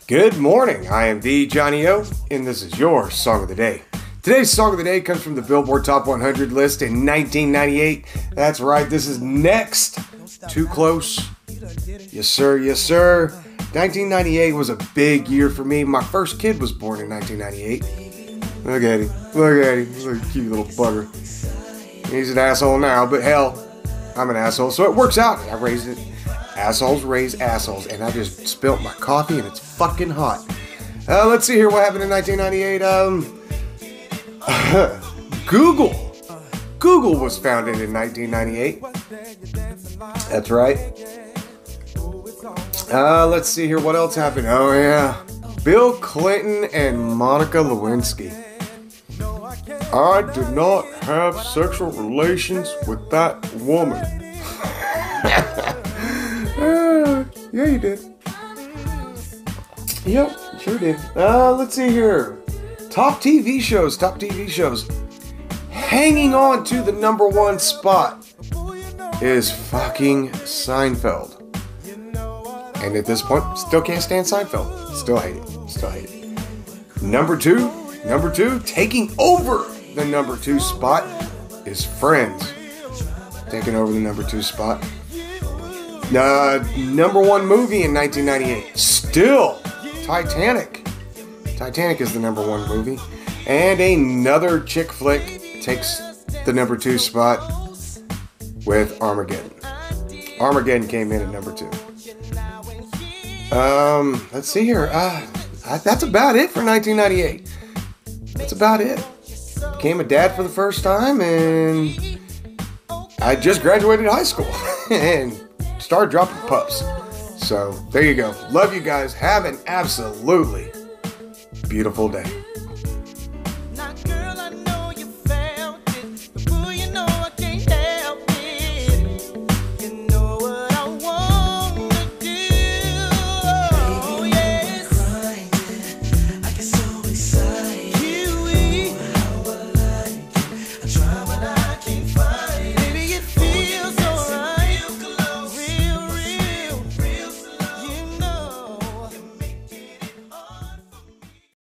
Good morning, I am the Johnny O, and this is your Song of the Day. Today's Song of the Day comes from the Billboard Top 100 list in 1998. That's right, this is Next. Too Close. Yes, sir, yes, sir. 1998 was a big year for me. My first kid was born in 1998. Look at him, look at him. He's a cute little bugger. He's an asshole now, but hell, I'm an asshole, so it works out. I raised it. Assholes raise assholes, and I just spilt my coffee, and it's fucking hot. Let's see here what happened in 1998. Google was founded in 1998. That's right. Let's see here what else happened. Oh yeah, Bill Clinton and Monica Lewinsky. I did not have sexual relations with that woman. Yeah, you did. Yep, sure did. Let's see here. Top TV shows. Hanging on to the number one spot is fucking Seinfeld. And at this point, still can't stand Seinfeld. Still hate it. Number two, taking over the number two spot is Friends. Taking over the number two spot. Number one movie in 1998, still Titanic. Titanic is the number one movie. And another chick flick takes the number two spot with Armageddon. Armageddon came in at number two. Let's see here. That's about it for 1998. That's about it. Became a dad for the first time, and I just graduated high school and started dropping pups. So there you go. Love you guys. Have an absolutely beautiful day.